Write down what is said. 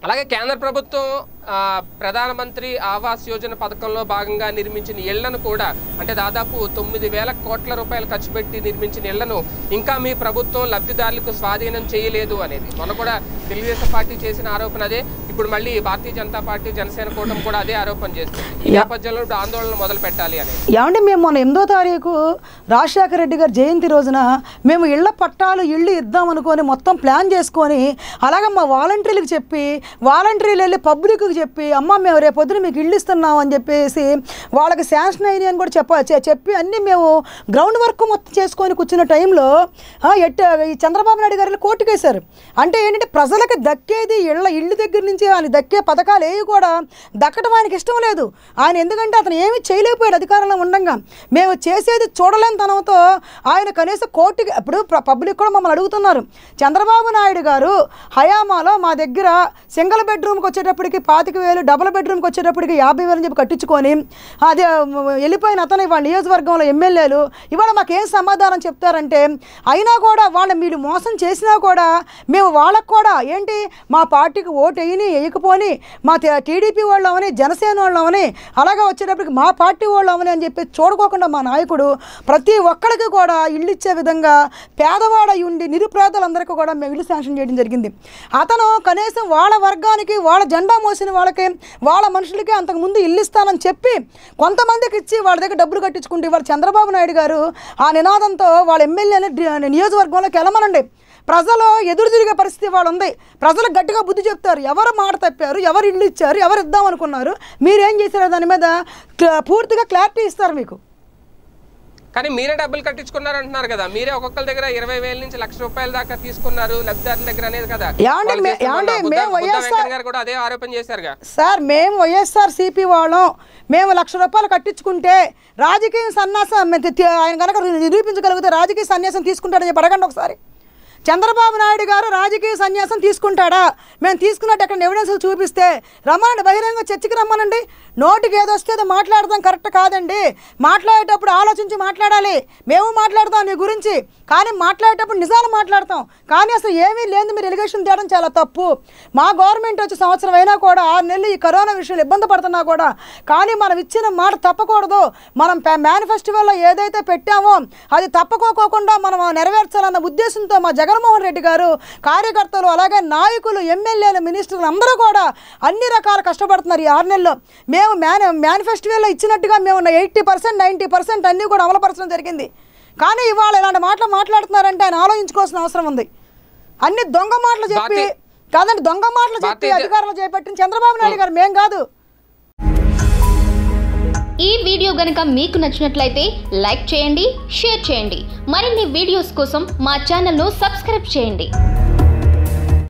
అలాగే కేంద్ర ప్రభుత్వం ప్రధానమంత్రి ఆవాస్ యోజన పథకంలో భాగంగా నిర్మించిన ఇళ్లను కూడా అంటే దాదాపు 9,000 కోట్ల రూపాయలు ఖర్చు పెట్టి నిర్మించిన ఇళ్లను ఇంకా మీ ప్రభుత్వం లబ్ధిదారులకు స్వాధీనం చేయలేదు అనేది మొన్న కూడా తెలుగుదేశం పార్టీ చేసిన ఆరోపణ అదే. ఇప్పుడు మళ్ళీ భారతీయ జనతా పార్టీ జనసేన కూటమి కూడా అదే ఆరోపణ చేస్తుంది. ఈ నేపథ్యంలో ఆందోళన మొదలు పెట్టాలి అనేది. ఏమంటే మేము మొన్న 8వ తారీఖు రాజశేఖర రెడ్డి గారి జయంతి రోజున మేము ఇళ్ల పట్టాలు ఇళ్ళు ఇద్దాం అనుకొని మొత్తం ప్లాన్ చేసుకొని అలాగే మా వాలంటీర్లకు చెప్పి వాలంటీర్లు వెళ్ళి పబ్లిక్కి చెప్పి అమ్మ మేము రేపొద్దున మీకు ఇళ్ళు ఇస్తున్నాం అని చెప్పేసి వాళ్ళకి శాంక్షన్ అయినాయి అని కూడా చెప్పి అన్నీ మేము గ్రౌండ్ వర్క్ మొత్తం చేసుకొని కూర్చున్న టైంలో ఈ చంద్రబాబు నాయుడు గారు కోర్టుకు వేశారు. అంటే ఏంటంటే ప్రజలకు దక్కేది ఇళ్ళు దగ్గర నుంచి ఆయన దక్కే పథకాలు ఏవి కూడా దక్కడం ఆయనకి ఇష్టం లేదు. ఆయన ఎందుకంటే అతను ఏమీ చేయలేకపోయాడు అధికారంలో ఉండగా. మేము చేసేది చూడలేని తనంతో ఆయన కనీసం కోర్టుకి ఇప్పుడు పబ్లిక్ కూడా మమ్మల్ని అడుగుతున్నారు. చంద్రబాబు నాయుడు గారు హయామాలో మా దగ్గర సింగిల్ బెడ్రూమ్కి వచ్చేటప్పటికి 25,000 డబుల్ బెడ్రూమ్కి వచ్చేటప్పటికి 50,000 అని చెప్పి కట్టించుకొని అది వెళ్ళిపోయిన అతను వాళ్ళ నియోజకవర్గంలో ఎమ్మెల్యేలు ఇవాళ మాకేం సమాధానం చెప్తారంటే అయినా కూడా వాళ్ళు మీరు మోసం చేసినా కూడా మేము వాళ్ళకు కూడా ఏంటి మా పార్టీకి ఓటు వేయకపోని మా టీడీపీ వాళ్ళు అవని జనసేన వాళ్ళు అవని అలాగే వచ్చేటప్పటికి మా పార్టీ వాళ్ళు అవని అని చెప్పి చూడుకోకుండా మా నాయకుడు ప్రతి ఒక్కరికి కూడా ఇల్లు ఇచ్చే విధంగా పేదవాడ ఉండి నిరుపేదలందరికీ కూడా మేము ఇల్లు శాంక్షన్ చేయడం జరిగింది. అతను కనీసం వాళ్ళ వర్గానికి వాళ్ళ జెండా మోసిన వాళ్ళకి వాళ్ళ మనుషులకి అంతకుముందు ఇల్లు ఇస్తానని చెప్పి కొంతమందికి ఇచ్చి వాళ్ళ దగ్గర డబ్బులు కట్టించుకుంటే వాళ్ళ చంద్రబాబు నాయుడు గారు ఆ నినాదంతో వాళ్ళ ఎమ్మెల్యేని నియోజకవర్గంలోకి వెళ్ళమనండి. ప్రజలు ఎదురు తిరిగే పరిస్థితి వాళ్ళు ఉంది. ప్రజలకు గట్టిగా బుద్ధి చెప్తారు. ఎవరు మాట తప్పారు, ఎవరు ఇల్లు ఇచ్చారు, ఎవరు ఇద్దాం అనుకున్నారు, మీరేం చేశారో దాని మీద పూర్తిగా క్లారిటీ ఇస్తారు మీకు. కానీ మీరే డబ్బులు కట్టించుకున్నారు అంటున్నారు కదా. మీరే ఒక్కొక్కరి దగ్గర 20,000 నుంచి ₹1,00,000 దాకా తీసుకున్నారు లబ్ధిదారుల దగ్గర అనేది కదా. కూడా అదే ఆరోపణ చేశారుగా సార్. మేము వైఎస్ఆర్సీపీ వాళ్ళం. మేము ₹1,00,000 కట్టించుకుంటే రాజకీయ సన్యాసం ఆయన కనుక నిరూపించగలిగితే రాజకీయ సన్యాసం తీసుకుంటాడని చెప్పి అడగండి ఒకసారి. చంద్రబాబు నాయుడు గారు రాజకీయ సన్యాసం తీసుకుంటాడా? మేము తీసుకున్నట్టు అక్కడ ఎవిడెన్స్ చూపిస్తే రమ్మనండి, బహిరంగ చర్చకి రమ్మనండి. నోటికి ఏదో వస్తే ఏదో మాట్లాడదాం కరెక్ట్ కాదండి. మాట్లాడేటప్పుడు ఆలోచించి మాట్లాడాలి. మేము మాట్లాడతాం నీ గురించి, కానీ మాట్లాడేటప్పుడు నిజాలు మాట్లాడతాం. కానీ అసలు ఏమీ లేదు మీరు ఎలిగేషన్ తేయడం చాలా తప్పు. మా గవర్నమెంట్ వచ్చి సంవత్సరం అయినా కూడా 6 నెలలు ఈ కరోనా విషయంలో ఇబ్బంది పడుతున్నా కూడా కానీ మనం ఇచ్చిన మాట తప్పకూడదు. మనం మేనిఫెస్టోలో ఏదైతే పెట్టామో అది తప్పకోకుండా మనం నెరవేర్చాలన్న ఉద్దేశంతో మా జగన్మోహన్ రెడ్డి గారు కార్యకర్తలు అలాగే నాయకులు ఎమ్మెల్యేలు మినిస్టర్లు అందరూ కూడా అన్ని రకాల కష్టపడుతున్నారు. ఈ 6 నెలల్లో మేము మేనిఫెస్టోలో ఇచ్చినట్టుగా మేము 80% 90% అన్నీ కూడా అమలుపరచడం జరిగింది. కానీ ఇవాళ ఇలాంటి మాటలు మాట్లాడుతున్నారంటే ఆయన ఆలోచించుకోవాల్సిన అవసరం ఉంది. అన్ని దొంగ మాటలు చెప్పి కాదండి, దొంగ మాటలు చెప్పి అధికారంలో చేపట్టిన చంద్రబాబు నాయుడు గారు, మేం కాదు. ఈ వీడియో గనుక మీకు నచ్చినట్లయితే లైక్ చేయండి, షేర్ చేయండి. మరిన్ని వీడియోస్ కోసం మా ఛానల్ను సబ్స్క్రైబ్ చేయండి.